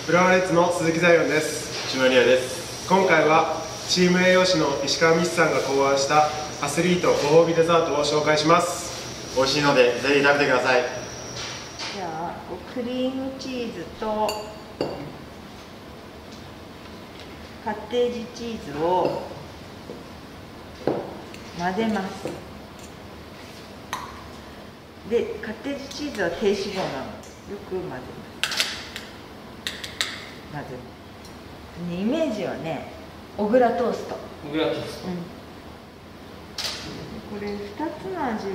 浦和レッズの鈴木財音です。 内間里也です。 今回はチーム栄養士の石川美智さんが考案したアスリートご褒美デザートを紹介します。 美味しいのでぜひ食べてください。 じゃあクリームチーズとカッテージチーズを混ぜます。でカッテージチーズは低脂肪なのでよく混ぜます。まず、イメージはね、小倉トースト。 小倉トースト。 これ2つの味は。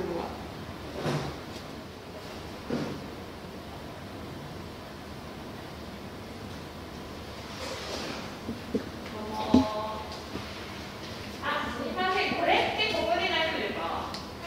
すみません、これってここで大丈夫ですか？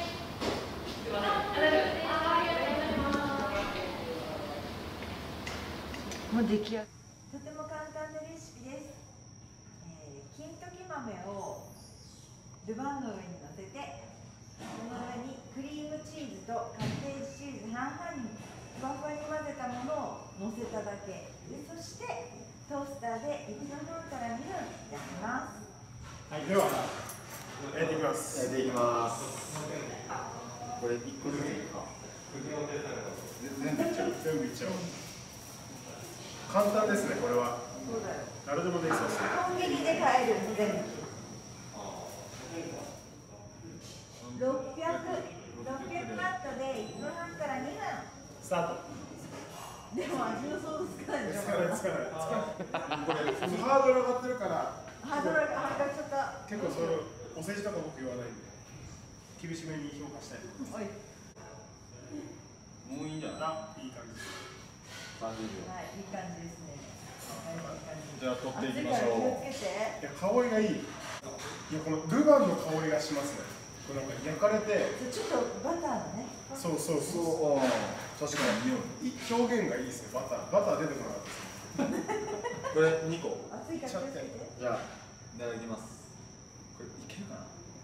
もう出来上がり。とても簡単なレシピです。金時豆をルバンの上に乗せて、その上にクリームチーズとカッテージチーズ半々にふわふわに混ぜたものを乗せただけで、そしてトースターで1分半から2分焼きます。 はい、では焼いていきます。 焼いていきます。これ1個ずついいか。全部いっちゃう。 全部いっちゃおう。簡単ですね、これは。 そうだよ。 誰でもできそうですね。 コンビニで買える全部。600ワットで1分半から2分。 スタート。 でも味の想像つかないじゃん。 つかない。これハードル上がってるから。 ハードルが上がっちゃった。 結構それお世辞とか僕言わないんで厳しめに評価したい。 おい。 もういいんじゃない？ あ、いい感じです。 はい、いい感じですね。 じゃあ取っていきましょう。 気をつけて。 いや、香りがいい。いや、このルバンの香りがしますね。これなんか焼かれて。 ちょっとバターのね。 そう。 確かに匂い。 表現がいいですね。バター出てこなかったですね。 これ2個。 熱いから気をつけて。 じゃあいただきます。これいけるかな？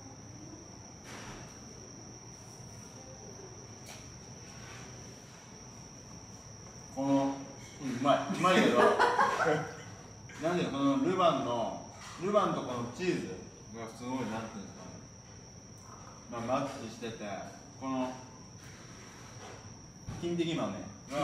このうまいけどなんでこのルバンとこのチーズがすごいなんていうんですかね、マッチしてて、この金時豆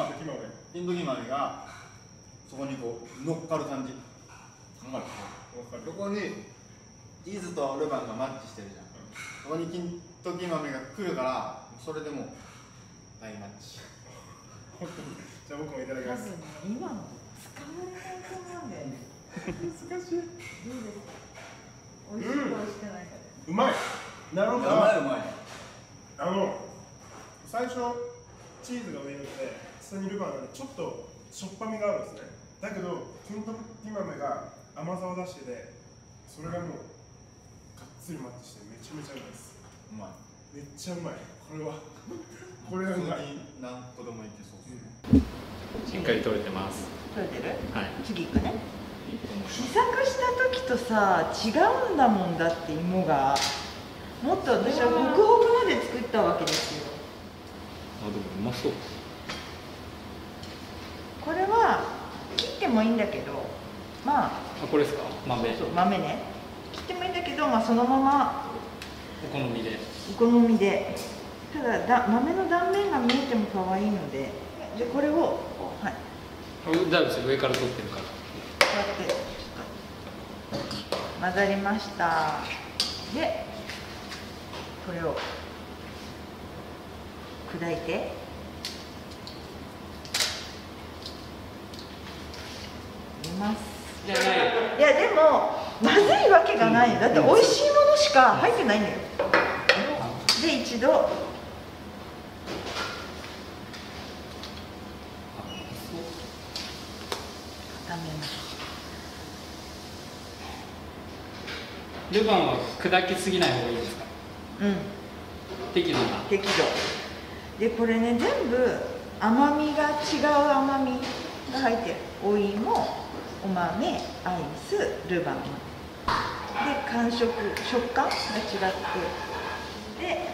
がそこにこう乗っかる感じ。わかる？そこにチーズとルバンがマッチしてるじゃん。そこに金時豆が来るからそれでもう大マッチ。 じゃあ僕もいただきます。 今の使われないと思うんだよね。 難しい。 どうですか？美味しいか美味しくないかで。 うまい。なるほど。 うまい。 最初チーズが上にいて下にルバンがちょっとしょっぱみがあるんですね。だけど金時豆が甘さを出してて、それがもうがっつりマッチしてめちゃめちゃうまいです。 うまい。 めっちゃうまい。これはうまい。 何個でもいけそうですね。 しっかり取れてます。 取れてる？ はい。 次行くね。試作した時とさ、違うんだもんだって芋が。もっと私はホクホクまで作ったわけですよ。 あ、でもうまそう。 これは切ってもいいんだけど、まあ。 あ、これですか？豆。 そう、豆ね。切ってもいいんだけど、まあそのまま。 お好みで。 お好みで。ただ豆の断面が見えても可愛いので、でこれをはい。 大丈夫ですよ、上から取ってるから。 こうやって混ざりました。でこれを砕いて入れます。 じゃない。 いやでもまずいわけがないよ。だって美味しいものしか入ってないんだよ。で一度固めます。 ルバンは砕きすぎない方がいいですか？ うん。 適度な。 適度。でこれね、全部甘みが違う甘みが入ってる。お芋、お豆、アイス、ルバン。で感触、食感が違ってで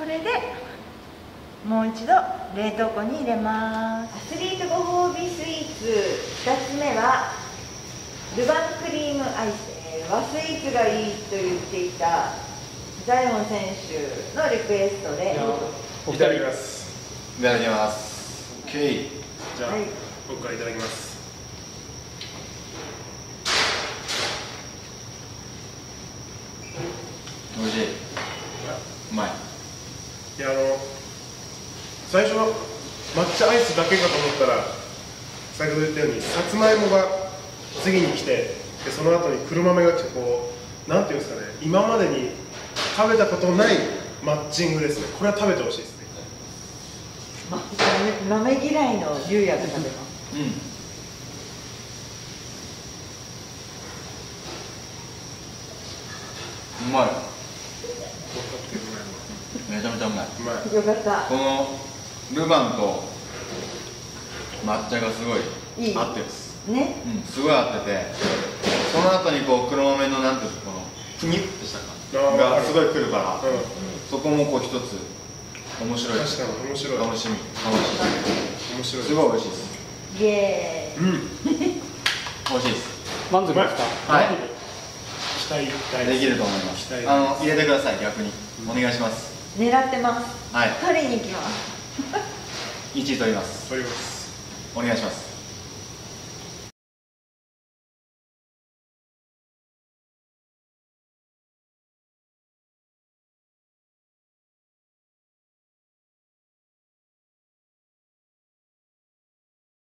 これでもう一度冷凍庫に入れます。アスリートご褒美スイーツ2つ目はルヴァンクリームアイス、和スイーツがいいと言っていたザイオン選手のリクエストで、 いただきます。 いただきます。オッケー。 じゃあ、 はい、 僕からいただきます。 美味しい。うまい。 いや最初抹茶アイスだけかと思ったら、先ほど言ったようにさつまいもが次に来て、でその後に黒豆が来て、こうなんていうんですかね、今までに食べたことないマッチングですね。これは食べてほしいですね。 豆嫌いの龍也が食べます。 うん。うまい。めちゃめちゃうまい。 うまい。 よかった。 このルヴァンと抹茶がすごいいい合ってるっす。 ね。 うん、すごい合ってて、その後にこう黒豆のなんていうんですか、このプニュッてした感がすごいくるから、そこもこう一つ面白い。 確かに面白い。 楽しみ。 面白い。 すごい美味しいです。 イエーイ。 美味しいです。 満足ですか？ はい。 期待できると思います。 期待入れてください、逆に。お願いします。 狙ってます。 はい。 取りに行きます。 1位取ります。 取ります。 お願いします。